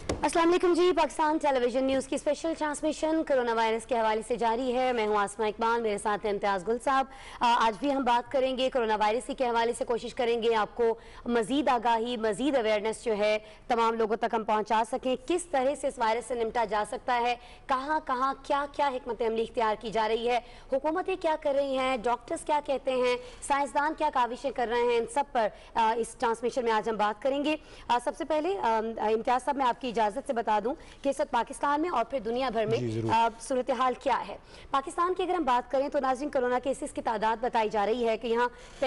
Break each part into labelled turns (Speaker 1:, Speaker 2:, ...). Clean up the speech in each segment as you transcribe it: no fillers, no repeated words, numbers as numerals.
Speaker 1: अस्सलाम वालेकुम जी। पाकिस्तान टेलीविजन न्यूज़ की स्पेशल ट्रांसमिशन कोरोना वायरस के हवाले से जारी है। मैं हूं आसमा इकबाल, मेरे साथ हैं इम्तियाज़ गुल साहब। आज भी हम बात करेंगे कोरोना वायरस के हवाले से, कोशिश करेंगे आपको मज़ीद आगाही, मज़ीद अवेयरनेस जो है तमाम लोगों तक हम पहुँचा सकें। किस तरह से इस वायरस से निपटा जा सकता है, कहाँ कहाँ क्या क्या हिकमत अमली इख्तियार की जा रही है, हुकूमतें क्या कर रही हैं, डॉक्टर्स क्या कहते हैं, साइंसदान क्या काविशें कर रहे हैं, इन सब पर इस ट्रांसमिशन में आज हम बात करेंगे। सबसे पहले इम्तियाज़ साहब, मैं आपकी इजाज़त से बता दूं कि इस वक्त पाकिस्तान में और फिर दुनिया भर में सूरत हाल क्या है। पाकिस्तान की अगर हम बात करें तो नाज़रीन, कोरोना केसेस की तादाद बताई जा रही है कि यहाँ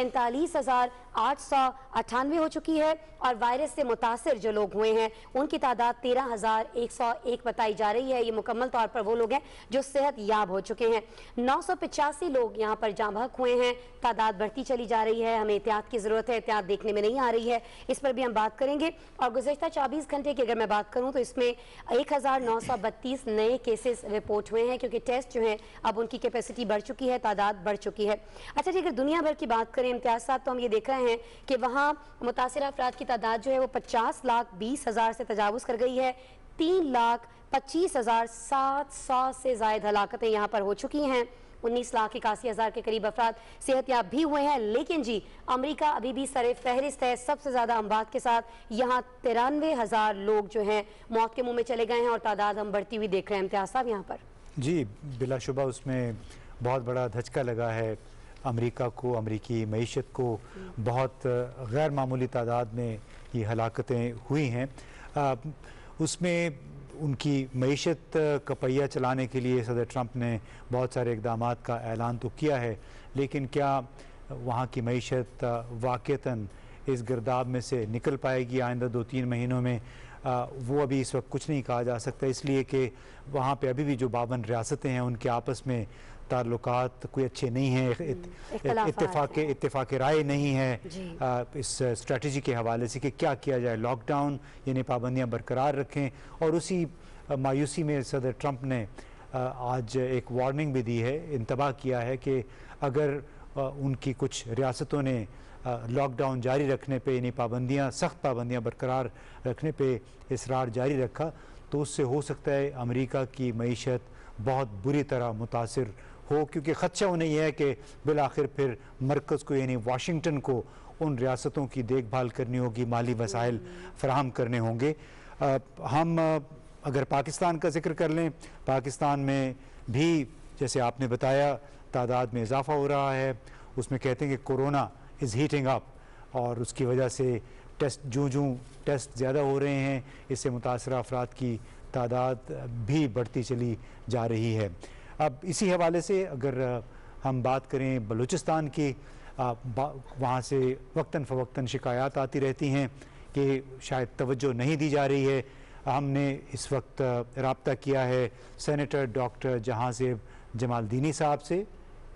Speaker 1: 45,898 हो चुकी है और वायरस से मुतासिर जो लोग हुए हैं उनकी तादाद 13,101 बताई जा रही है। ये मुकम्मल तौर पर वो लोग हैं जो सेहत याब हो चुके हैं। 985 लोग यहाँ पर जाँ बहक हुए हैं। तादाद बढ़ती चली जा रही है, हमें एहतियात की जरूरत है, एहतियात देखने में नहीं आ रही है, इस पर भी हम बात करेंगे। और गुज़श्ता 24 घंटे की अगर मैं बात करूं तो इसमें 1932 नए केसेस रिपोर्ट हुए हैं, क्योंकि टेस्ट जो है अब उनकी कैपेसिटी बढ़ चुकी है, तादाद बढ़ चुकी है। अच्छा जी, अगर दुनिया भर की बात करें इम्तियाज साहब, तो हम ये देख रहे हैं कि वहाँ मुतासिर अफराद की तादाद जो है वो 50,20,000 से तजावुज़ कर गई है। 3,25,700 से ज़ायद हलाकतें यहाँ पर हो चुकी हैं। 19,81,000 के करीब अफराद सेहतयाब भी हुए हैं। लेकिन जी, अमेरिका अभी भी सरे फहरिस्त है सबसे ज़्यादा अमवात के साथ। यहाँ 93,000 लोग जो हैं मौत के मुंह में चले गए हैं और तादाद हम बढ़ती हुई देख रहे हैं इम्तियाज़ साहब यहाँ पर। जी
Speaker 2: बिलाशुबा उसमें बहुत बड़ा धचका लगा है अमेरिका को, अमेरिकी मईशत को। बहुत गैर मामूली तादाद में ये हलाकतें हुई हैं। उसमें उनकी मईशत का पहिया चलाने के लिए सदर ट्रंप ने बहुत सारे इक़दामात का ऐलान तो किया है, लेकिन क्या वहाँ की मईशत वाक़तन इस गिरदाब में से निकल पाएगी आइंदा 2-3 महीनों में? वो अभी इस वक्त कुछ नहीं कहा जा सकता, इसलिए कि वहाँ पे अभी भी जो 52 रियासतें हैं उनके आपस में ताल्लुकात कोई अच्छे नहीं हैं, इत्तेफाक राय नहीं है इस स्ट्रेटजी के हवाले से कि क्या किया जाए। लॉकडाउन यानी पाबंदियाँ बरकरार रखें, और उसी मायूसी में सदर ट्रंप ने आज एक वार्निंग भी दी है, इंतबाह किया है कि अगर उनकी कुछ रियासतों ने लॉकडाउन जारी रखने पे, यानी पाबंदियाँ, सख्त पाबंदियाँ बरकरार रखने पे इसरार जारी रखा, तो उससे हो सकता है अमेरिका की मईशत बहुत बुरी तरह मुतासिर हो, क्योंकि ख़दशा उन्हें यह है कि बिलाखिर फिर मरकज़ को यानी वाशिंगटन को उन रियासतों की देखभाल करनी होगी, माली वसाइल फराहम करने होंगे। हम अगर पाकिस्तान का जिक्र कर लें, पाकिस्तान में भी जैसे आपने बताया तादाद में इजाफ़ा हो रहा है। उसमें कहते हैं कि कोरोना इज़ हीटिंग अप, और उसकी वजह से टेस्ट जूँ टेस्ट ज़्यादा हो रहे हैं, इससे मुतासरा अफराद की तादाद भी बढ़ती चली जा रही है। अब इसी हवाले से अगर हम बात करें बलूचिस्तान की, वहाँ से वक्तन फ़वक्तन शिकायत आती रहती हैं कि शायद तवज्जो नहीं दी जा रही है। हमने इस वक्त रब्ता किया है सेनेटर डॉक्टर जहांज़ेब जमालदीनी साहब से,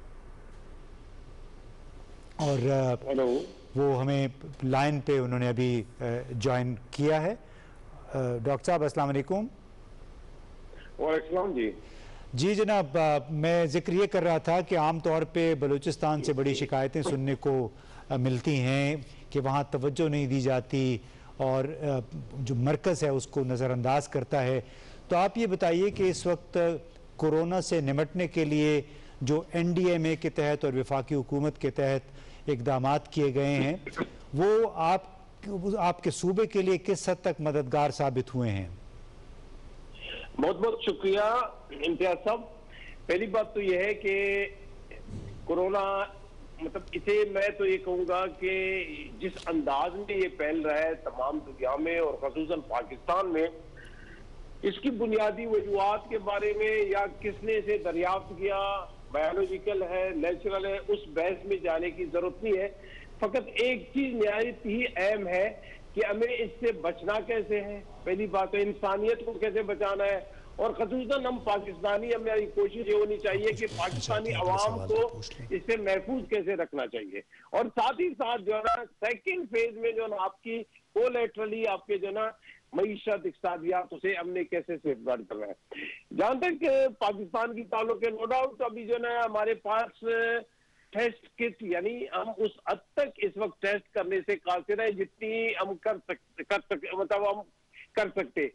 Speaker 2: और वो हमें लाइन पे उन्होंने अभी ज्वाइन किया है। डॉक्टर साहब अस्सलाम वालेकुम।
Speaker 3: वालेकुम जी
Speaker 2: जनाब, मैं जिक्र ये कर रहा था कि आम तौर पे बलूचिस्तान से बड़ी शिकायतें सुनने को मिलती हैं कि वहाँ तवज्जो नहीं दी जाती और जो मरकज़ है उसको नज़रअंदाज करता है। तो आप ये बताइए कि इस वक्त कोरोना से निमटने के लिए जो NDMA के तहत और वफाकी हुकूमत के तहत इक़दामात किए गए हैं, वो आपके सूबे के लिए किस हद तक मददगार साबित हुए हैं?
Speaker 3: बहुत बहुत शुक्रिया इम्तियाज साहब। पहली बात तो यह है कि कोरोना मतलब इसे मैं तो ये कहूँगा कि जिस अंदाज में ये फैल रहा है तमाम दुनिया में और ख़ुसूसन पाकिस्तान में, इसकी बुनियादी वजूहात के बारे में या किसने इसे दरियाफ्त किया, बायोलॉजिकल है, नेचुरल है, उस बहस में जाने की जरूरत नहीं है। फकत एक चीज निहायत ही अहम है कि हमें इससे बचना कैसे है। पहली बात है इंसानियत को कैसे बचाना है, और खसूसन हम पाकिस्तानी, हमारी कोशिश ये होनी चाहिए कि पाकिस्तानी अवाम को इससे महफूज कैसे रखना चाहिए। और साथ ही साथ जो है ना सेकेंड फेज में जो है ना आपकी कोलैटरली आपके जो है ना मईशत इक़्तिसादियात उसे हमने कैसे सेफगार्ड करना है। जहां तक पाकिस्तान की ताल्लुक है, नो डाउट अभी जो है हमारे पास टेस्ट किट, यानी हम उस हद तक इस वक्त टेस्ट करने से कासिर है जितनी हम कर सकते, मतलब हम कर सकते।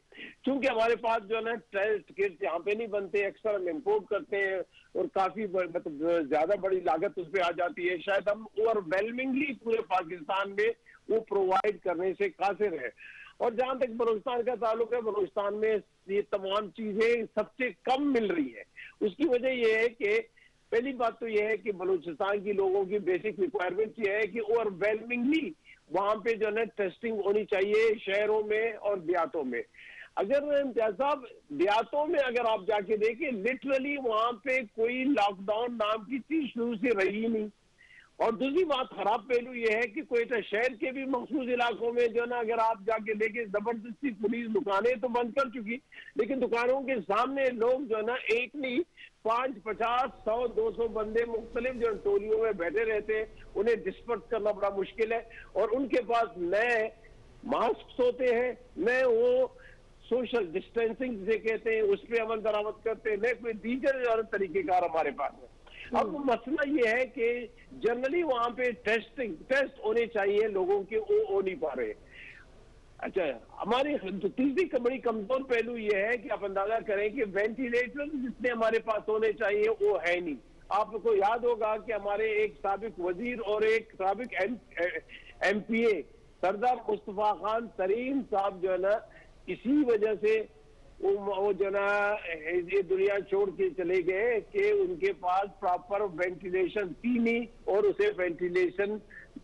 Speaker 3: क्योंकि हमारे पास जो है ना टेस्ट किट्स यहाँ पे नहीं बनते, अक्सर हम इम्पोर्ट करते हैं और काफी मतलब ज्यादा बड़ी लागत उस पर आ जाती है। शायद हम ओवरवेलमिंगली पूरे पाकिस्तान में वो प्रोवाइड करने से कासिर है। और जहां तक बलूचिस्तान का ताल्लुक है, बलूचिस्तान में ये तमाम चीजें सबसे कम मिल रही है। उसकी वजह यह है कि पहली बात तो यह है कि बलूचिस्तान की लोगों की बेसिक रिक्वायरमेंट यह है कि ओवरवेलमिंगली वहां पे जो है टेस्टिंग होनी चाहिए, शहरों में और देहातों में। अगर इम्तियाज साहब देहातों में अगर आप जाके देखें, लिटरली वहां पे कोई लॉकडाउन नाम की चीज शुरू से रही ही नहीं। और दूसरी बात खराब पहलू यह है कि कोयटा शहर के भी मखसूस इलाकों में जो ना अगर आप जाके देखें, जबरदस्ती पुलिस दुकानें तो बंद कर चुकी, लेकिन दुकानों के सामने लोग जो ना एक नहीं 5, 50, 100, 200 बंदे मुख्तलिफ जो टोलियों में बैठे रहते हैं, उन्हें डिस्पर्स करना बड़ा मुश्किल है। और उनके पास नए मास्क होते हैं, नए वो सोशल डिस्टेंसिंग जिसे कहते हैं उस पर अमल दरामद करते हैं, न कोई दीगर तरीकेकार हमारे पास है। अब मसला ये है कि जनरली वहां पे टेस्ट होने चाहिए लोगों के, वो हो नहीं पा रहे। अच्छा, हमारी तीसरी बड़ी कमजोर पहलू ये है कि आप अंदाजा करें कि वेंटिलेटर जितने हमारे पास होने चाहिए वो है नहीं। आपको याद होगा कि हमारे एक साबिक वजीर और एक साबिक MPA सरदार मुस्तफा खान तरीन साहब जो है ना, इसी वजह से वो जो ना ये दुनिया छोड़ के चले गए कि उनके पास प्रॉपर वेंटिलेशन थी नहीं और उसे वेंटिलेशन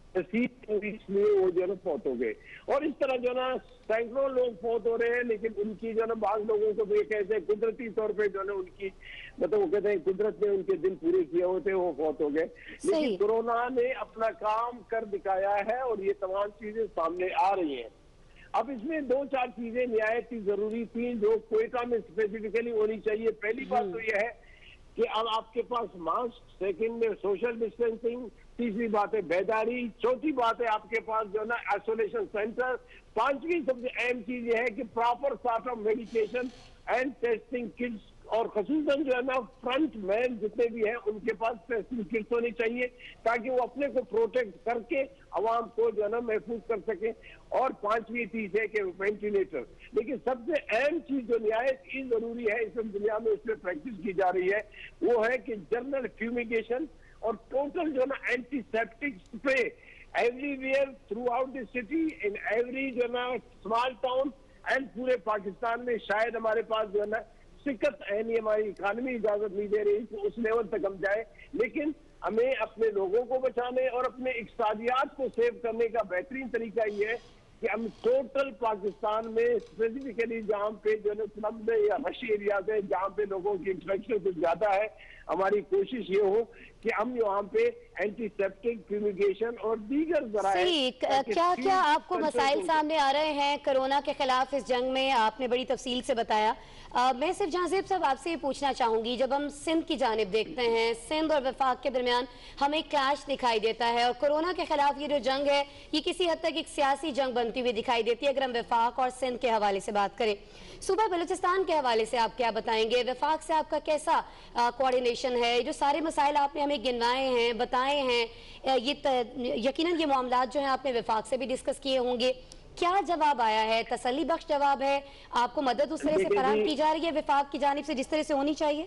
Speaker 3: इसलिए वो जो है फौत हो गए। और इस तरह जो ना सैकड़ों लोग फौत हो रहे हैं, लेकिन उनकी जो ना बाज लोगों को भी कहते हैं कुदरती तौर पे जो ना उनकी मतलब वो कहते हैं कुदरत ने उनके दिन पूरे किए होते, वो फौत हो गए। लेकिन कोरोना ने अपना काम कर दिखाया है और ये तमाम चीजें सामने आ रही हैं। अब इसमें 2-4 चीजें निहायत ही जरूरी थी जो कोयटा में स्पेसिफिकली होनी चाहिए। पहली बात तो यह है कि अब आपके पास मास्क, सेकंड में सोशल डिस्टेंसिंग, तीसरी बात है बेदारी, चौथी बात है आपके पास जो है ना आइसोलेशन सेंटर, पांचवी सबसे अहम चीज यह है कि proper sort of medication and testing kits, और खसूसन जो है ना फ्रंट मैन जितने भी हैं उनके पास टेस्टिंग किट्स होनी चाहिए ताकि वो अपने को प्रोटेक्ट करके आवाम को जो है ना महफूज कर सके। और पांचवी चीज है कि वेंटिलेटर। लेकिन सबसे अहम चीज जो निहायत ही जरूरी है इस दुनिया में, उसमें प्रैक्टिस की जा रही है, वो है कि जनरल फ्यूमिगेशन और टोटल जो है ना antiseptic spray everywhere throughout the city, in every जो है ना स्मॉल टाउन एंड पूरे पाकिस्तान में। शायद हमारे पास जो है ना शिकत है नहीं, हमारी इकानमी इजाजत नहीं दे रही कि उस लेवल तक हम जाए, लेकिन हमें अपने लोगों को बचाने और अपने इक्तिसादियात को सेव करने का बेहतरीन तरीका ये है कि हम टोटल पाकिस्तान में स्पेसिफिकली जहाँ पे जो है स्लम्स या रशी एरियाज है जहाँ पे लोगों की इंफेक्शन कुछ ज्यादा है, हमारी कोशिश ये हो कि हम यहाँ पे एंटीसेप्टिक फ्यूमिगेशन और दीगर
Speaker 1: सही क्या क्या आपको मसाइल सामने आ रहे हैं कोरोना के खिलाफ इस जंग में, आपने बड़ी तफसील से बताया। मैं सिर्फ जहांज़ेब साहब आपसे ये पूछना चाहूंगी, जब हम सिंध की जानिब देखते हैं, सिंध और वफाक के दरमियान हमें क्लैश दिखाई देता है और कोरोना के खिलाफ ये जो जंग है ये किसी हद तक एक सियासी जंग बनती हुई दिखाई देती है। अगर हम वफाक और सिंध के हवाले से बात करें, सूबा बलूचिस्तान के हवाले से आप क्या बताएंगे? वफाक से आपका कैसा कोऑर्डिनेशन है? जो सारे मसाइल आपने हमें गिनवाए हैं, बताए हैं, ये यकीनन ये मामला जो है आपने वफाक से भी डिस्कस किए होंगे, क्या जवाब आया है? तसल्ली बख्श जवाब है? आपको मदद उस तरह से फराहम की जा रही है वफाक की जानिब से जिस तरह से होनी चाहिए?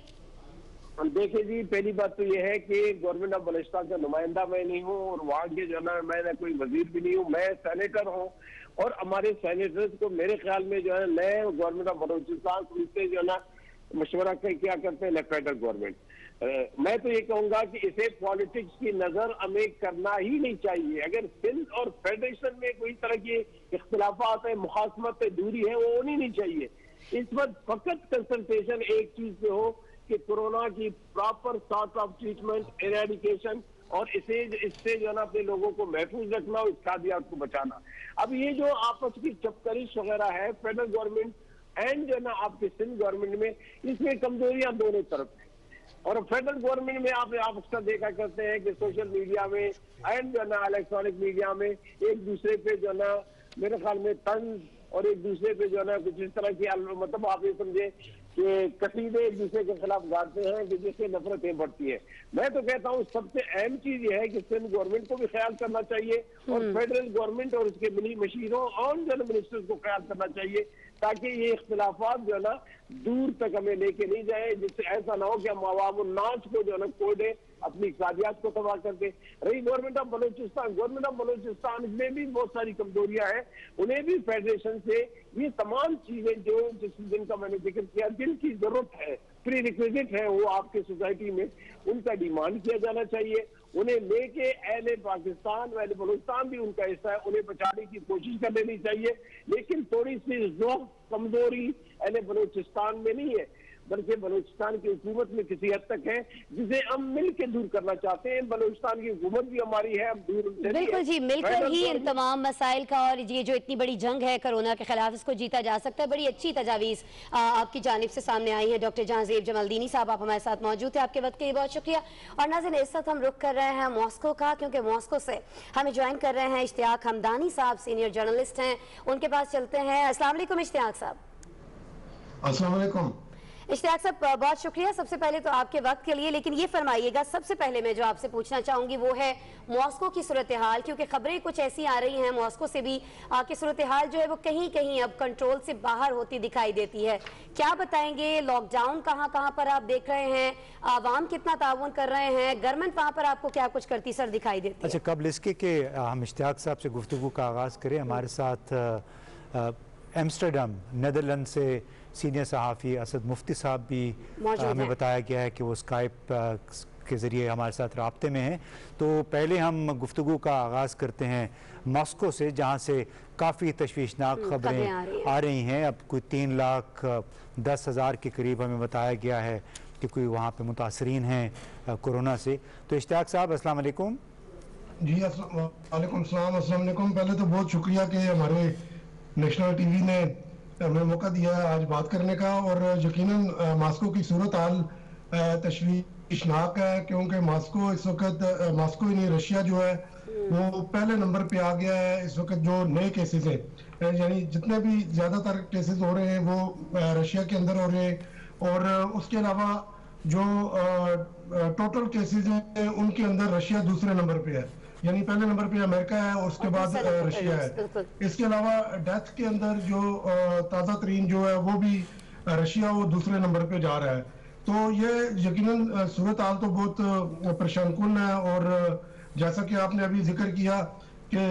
Speaker 3: देखिए जी, पहली बात तो यह है कि गवर्नमेंट ऑफ बलूचिस्तान का नुमाइंदा मैं नहीं हूँ और वहाँ के जो है ना मैं कोई वजीर भी नहीं हूँ, मैं सेनेटर हूँ। और हमारे सेनेटर्स को मेरे ख्याल में जो है नए गवर्नमेंट ऑफ बलूचिस्तान उनसे जो है ना मशवरा क्या करते हैं फेडरल गवर्नमेंट। मैं तो ये कहूंगा कि इसे पॉलिटिक्स की नजर हमें करना ही नहीं चाहिए। अगर सिंध और फेडरेशन में कोई तरह की इख्तिलाफात है, मुखासमत है, दूरी है, वो होनी नहीं चाहिए। इस वक्त फकत कंसल्टेशन एक चीज पे हो कि कोरोना की proper sort of treatment, eradication और इससे जो है ना अपने लोगों को महफूज रखना और इत्यादियात को बचाना। अब ये जो आपस की चपकरिश वगैरह है फेडरल गवर्नमेंट एंड जो है ना आपके सिंध गवर्नमेंट में, इसमें कमजोरियां दोनों तरफ है। और फेडरल गवर्नमेंट में आप अक्सर देखा करते हैं कि सोशल मीडिया में एंड जो है ना इलेक्ट्रॉनिक मीडिया में एक दूसरे पे जो है ना मेरे ख्याल में तंज और एक दूसरे पे जो है ना कुछ इस तरह की मतलब आप ये समझे कि कसीदे एक दूसरे के खिलाफ गाते हैं कि जिससे नफरतें बढ़ती है। मैं तो कहता हूँ सबसे अहम चीज ये है कि सिंध गवर्नमेंट को भी ख्याल करना चाहिए और फेडरल गवर्नमेंट और उसके मशीरों और जनरल मिनिस्टर्स को ख्याल करना चाहिए, ताकि ये इख्तिलाफात जो है ना दूर तक हमें लेके नहीं जाए, जिससे ऐसा ना हो कि हम अवाम नाच को जो है ना कोडे अपनी इक़्तिसादियात को तबाह कर दे। रही गवर्नमेंट ऑफ बलूचिस्तान में भी बहुत सारी कमजोरियां हैं, उन्हें भी फेडरेशन से ये तमाम चीजें जो जिनका मैंने जिक्र किया, जिनकी जरूरत है, प्री रिक्विजिट है वो आपके सोसाइटी में, उनका डिमांड किया जाना चाहिए। उन्हें लेके अहले पाकिस्तान अहले बलूचिस्तान भी उनका हिस्सा है, उन्हें बचाने की कोशिश कर लेनी चाहिए। लेकिन थोड़ी सी ज़ौक़ कमजोरी अहले बलूचिस्तान में नहीं है, बल्कि बलूचिस्तान की हुकूमत में किसी हद तक है, जिसे हम मिल के दूर करना चाहते हैं। बलूचिस्तान की हुकूमत भी हमारी है, हम दूर
Speaker 1: बिल्कुल जी, मिलकर ही इन तमाम मसाइल का और ये जो इतनी बड़ी जंग है कोरोना के खिलाफ, इसको जीता जा सकता है। बड़ी अच्छी तजावीज़ आपकी जानिब से सामने आई है। डॉक्टर जहांज़ेब जमालदीनी साहब, आप हमारे साथ मौजूद थे, आपके वक्त के लिए बहुत शुक्रिया। और नाज़रीन, इस वक्त हम रुख कर रहे हैं मॉस्को का, क्योंकि मॉस्को से हमें ज्वाइन कर रहे हैं इश्तियाक हमदानी साहब, सीनियर जर्नलिस्ट हैं, उनके पास चलते हैं। अस्सलाम वालेकुम इश्तियाक साहब।
Speaker 4: अस्सलाम वालेकुम।
Speaker 1: इश्तियाक साहब, बहुत शुक्रिया सबसे पहले तो आपके वक्त के लिए। लेकिन ये फरमाइएगा, सबसे पहले मैं जो आपसे पूछना चाहूंगी वो है मॉस्को की सूरत हाल, क्योंकि खबरें कुछ ऐसी आ रही हैं मॉस्को से भी कि सूरत हाल जो है वो कहीं कहीं अब कंट्रोल से बाहर होती दिखाई देती है। क्या बताएंगे, लॉकडाउन कहाँ कहाँ पर आप देख रहे हैं, आवाम कितना ताउन कर रहे हैं, गवर्नमेंट वहाँ पर आपको क्या कुछ करती सर दिखाई देती है?
Speaker 2: अच्छा, कबल इसके कि हम इश्तियाक साहब से गुफ्तगू का आगाज़ करें, हमारे साथ एम्स्टरडम नीदरलैंड से सीनियर सहाफ़ी असद मुफ्ती साहब भी हमें बताया गया है कि वो स्काइप के ज़रिए हमारे साथ राब्ते में हैं। तो पहले हम गुफ्तगू का आगाज़ करते हैं मॉस्को से, जहाँ से काफ़ी तशवीशनाक खबरें आ रही हैं। अब कोई 3,10,000 के करीब हमें बताया गया है कि कोई वहाँ पे मुतासरीन हैं कोरोना से। तो इश्तियाक साहब, अस्सलाम वालेकुम।
Speaker 4: जी वालेकुम सलाम, अस्सलाम वालेकुम। पहले तो बहुत शुक्रिया कि हमारे नेशनल टीवी ने हमें मौका दिया है आज बात करने का। और यकीनन मॉस्को की सूरत हाल तशवीशनाक है, क्योंकि मॉस्को इस वक्त, मॉस्को ही नहीं रशिया जो है वो पहले नंबर पे आ गया है इस वक्त जो नए केसेस हैं। यानी जितने भी ज़्यादातर केसेस हो रहे हैं वो रशिया के अंदर हो रहे हैं, और उसके अलावा जो टोटल केसेस हैं उनके अंदर रशिया दूसरे नंबर पे है। यानी पहले नंबर पे अमेरिका है और उसके बाद रशिया है। इसके अलावा डेथ के अंदर जो ताज़ा तरीन जो है वो भी रशिया वो दूसरे नंबर पे जा रहा है। तो ये यकीनन सूरत हाल तो बहुत परेशानकुन है। और जैसा कि आपने अभी जिक्र किया कि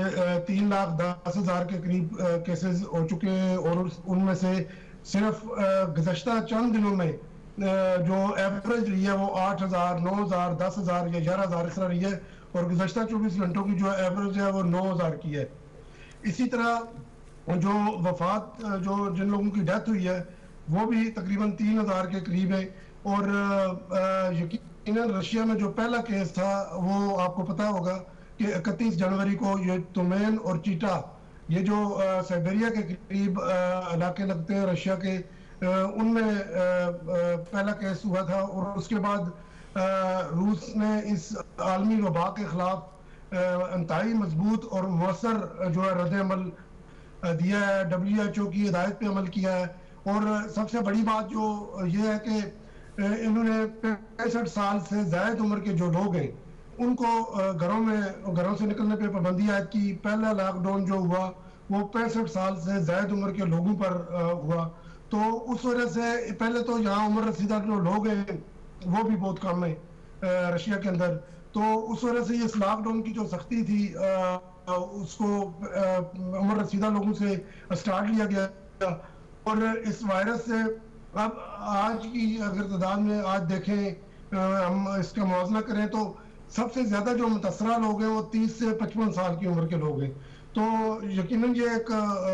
Speaker 4: 3,10,000 के करीब केसेस हो चुके हैं, और उनमें से सिर्फ गुज़श्ता चंद दिनों में जो एवरेज रही है वो 8,000, 9,000, 10,000 या 11,000 इस तरह रही है, और गुज़श्ता 24 घंटों की जो एवरेज है वो 9,000 की है। इसी तरह जो वफात, जो जिन लोगों की डेथ हुई है वो भी तकरीबन 3,000 के करीब है। और यकीनन रशिया में जो पहला केस था वो आपको पता होगा कि 31 जनवरी को ये तुमेन और चीटा, ये जो साइबेरिया के करीब इलाके लगते हैं रशिया के, उनमें पहला केस हुआ था। और उसके बाद रूस ने इस आलमी वबा के खिलाफ इंतहाई मजबूत और मौसर जो है रद्द-ए-अमल दिया है, WHO की हिदायत पे अमल किया है। और सबसे बड़ी बात जो ये है कि इन्होंने 65 साल से ज़ायद उम्र के जो लोग हैं उनको घरों से निकलने पे पाबंदी आयद की। पहला लॉकडाउन जो हुआ वो 65 साल से ज़ायद उम्र के लोगों पर हुआ। तो उस वजह से पहले तो यहाँ उम्र रसीदा जो लोग हैं वो भी बहुत कम है रशिया के अंदर। तो उस वजह से इस लॉकडाउन की जो सख्ती थी उसको उम्र रसीदा लोगों से स्टार्ट लिया गया। और इस वायरस से अब आज की अगर तादाद में आज देखें, हम इसका मुआवजा करें तो सबसे ज्यादा जो मुतासरा लोग हैं वो 30 से 55 साल की उम्र के लोग हैं। तो यकीनन ये एक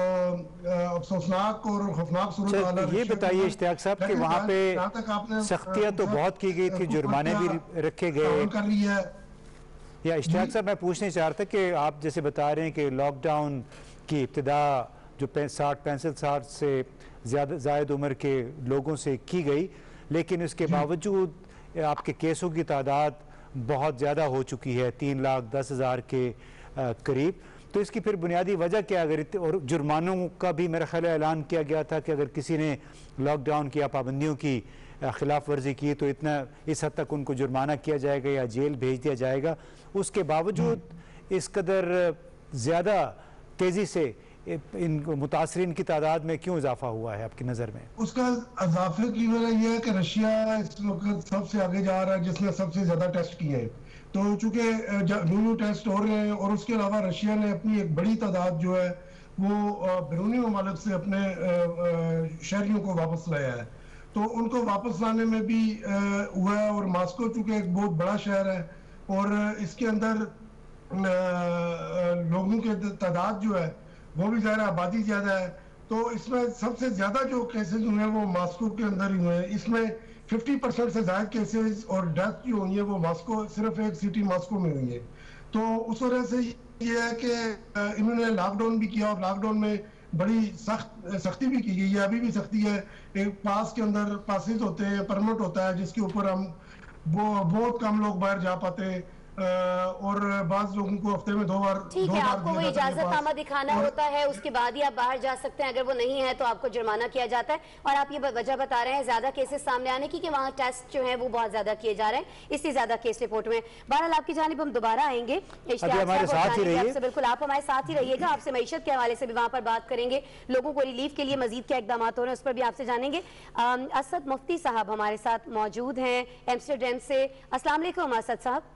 Speaker 4: अफसोसनाक और खौफनाक सूरत हाल है।
Speaker 2: ये बताइए इश्तियाक साहब कि वहाँ पे सख्तियाँ तो बहुत की गई थी, जुर्माने भी रखे गए कर ली है। या इश्तियाक साहब, मैं पूछना चाह रहा था कि आप जैसे बता रहे हैं कि लॉकडाउन की इब्तिदा जो 65 से ज़ायद उम्र के लोगों से की गई, लेकिन इसके बावजूद आपके केसों की तादाद बहुत ज़्यादा हो चुकी है, 3,10,000 के करीब। तो इसकी फिर बुनियादी वजह क्या? अगर और जुर्मानों का भी मेरा ख्याल ऐलान किया गया था कि अगर किसी ने लॉकडाउन की या पाबंदियों की खिलाफ वर्जी की तो इतना इस हद तक उनको जुर्माना किया जाएगा या जेल भेज दिया जाएगा। उसके बावजूद इस कदर ज़्यादा तेज़ी से इन मुतासरीन की तादाद में क्यों इजाफा हुआ है आपकी नज़र में?
Speaker 4: उसका इजाफे की वजह यह है कि रशिया इस वक्त सबसे आगे जा रहा है, जिसने सबसे ज्यादा टेस्ट किए हैं। तो चूंकि न्यू टेस्ट हो रहे हैं और उसके अलावा रशिया ने अपनी एक बड़ी तादाद जो है वो बैरूनी ममालिक से अपने शहरियों को वापस लाया है, तो उनको वापस लाने में भी हुआ है। और मॉस्को चूंकि एक बहुत बड़ा शहर है और इसके अंदर लोगों की तादाद जो है वो भी ज़्यादा, आबादी ज़्यादा है, तो इसमें सबसे ज़्यादा जो केसेस हुए हैं वो मॉस्को के अंदर ही हुए हैं। इसमें 50% से ज़्यादा केसेस और डेथ जो हुई है वो मॉस्को, सिर्फ एक सिटी मॉस्को में हुई है। तो उस वजह से ये है कि इन्होंने लॉकडाउन भी किया और लॉकडाउन में बड़ी सख्ती भी की गई है, अभी भी सख्ती है। एक पास के अंदर पासेस होते हैं, परमिट होता है जिसके ऊपर हम बहुत कम लोग बाहर जा पाते हैं और बाज लोगों को हफ्ते में 2 बार।
Speaker 1: ठीक है, आपको वो इजाजतनामा दिखाना होता है, उसके बाद ही आप बाहर जा सकते हैं। अगर वो नहीं है तो आपको जुर्माना किया जाता है। और आप ये वजह बता रहे हैं ज्यादा केसेस सामने आने की कि वहाँ टेस्ट जो है वो बहुत ज्यादा किए जा रहे हैं, इसलिए ज्यादा केस रिपोर्ट में। बहरहाल आपकी जानिब हम दोबारा आएंगे, बिल्कुल आप हमारे साथ ही रहिएगा। आपसे मईशत के हवाले से भी वहाँ पर बात करेंगे, लोगों को रिलीफ के लिए मजीद क्या इकदाम हो रहे हैं उस पर भी आपसे जानेंगे। असद मुफ्ती साहब हमारे साथ मौजूद हैं एम्स्टरडैम से। अस्सलाम वालेकुम असद साहब।